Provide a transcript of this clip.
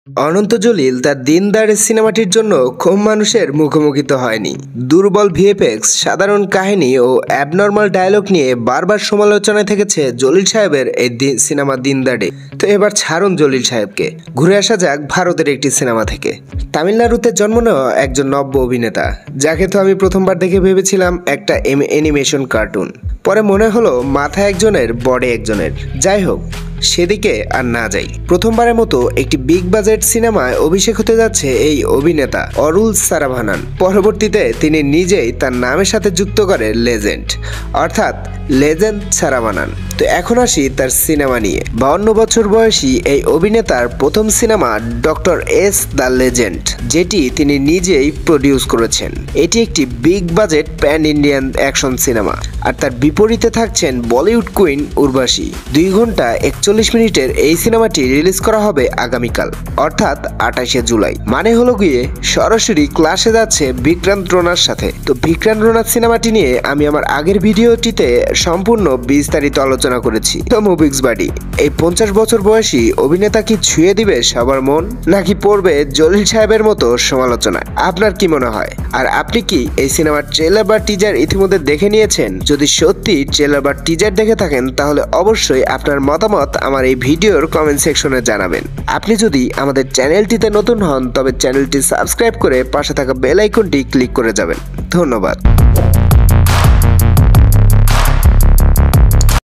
অনন্ত জলিল তার দিনদারের সিনেমাটির জন্য খুব মানুষের মুখোমুখি তো হয়নি। দুর্বল ভিএফএক্স, সাধারণ কাহিনী ও অ্যাবনর্মাল ডায়লগ নিয়ে বারবার সমালোচনায় থেকেছে জলিল সাহেবের এই সিনেমা দিনদারে। তো এবার ছাড়ুন জলিল সাহেবকে, ঘুরে আসা যাক ভারতের একটি সিনেমা থেকে। তামিলনাড়ুতে জন্ম নেওয়া একজন নব্য অভিনেতা, যাকে তো আমি প্রথমবার দেখে ভেবেছিলাম একটা অ্যানিমেশন কার্টুন। পরে মনে হলো মাথা একজনের, বডি একজনের। যাই হোক, সেদিকে আর না যাই। প্রথমবারের মতো একটি বিগ বাজেট সিনেমায় অভিষেক হতে যাচ্ছে এই অভিনেতা অরুল সারাভানান। পরবর্তীতে তিনি নিজেই তার নামের সাথে যুক্ত করে লেজেন্ড, অর্থাৎ লেজেন্ড সারাভানান। তো এখন আসি তার সিনেমা নিয়ে। 52 বছর বয়সী এই অভিনেতার প্রথম cinema doctor S the legend, যেটি তিনি নিজেই প্রডিউস করেছেন। এটি একটি big budget pan Indian action cinema. আর তার বিপরীতে থাকছেন বলিউড কুইন উর্বশী। 2 ঘন্টা 41 মিনিটের এই সিনেমাটি রিলিজ করা হবে আগামীকাল, অর্থাৎ 28শে জুলাই। মানে হলো গিয়ে সরাসরি ক্লাসে যাচ্ছে বিক্রান্ত রোনার সাথে। তো বিক্রান্ত রোনার সিনেমাটি নিয়ে আমি আমার আগের ভিডিওটিতে সম্পূর্ণ বিস্তারিত আলোচনা করেছি। তো মুভিক্স বাডি, এই 50 বছর বয়সী অভিনেতা কি ছুঁয়ে দিবে সবার মন, নাকি পড়বে জলিল সাহেবের মতো সমালোচনা? আপনার কি মনে হয়? আর আপনি কি এই সিনেমার ট্রেলার বা টিজার ইতিমধ্যে দেখে নিয়েছেন? যদি সত্যি ট্রেলার বা টিজার দেখে থাকেন, তাহলে অবশ্যই আপনার মতামত আমার এই ভিডিওর কমেন্ট সেকশনে জানাবেন। আপনি যদি আমাদের চ্যানেলটিতে নতুন হন, তবে চ্যানেলটি সাবস্ক্রাইব করে পাশে থাকা বেল আইকনটি ক্লিক করে যাবেন। ধন্যবাদ।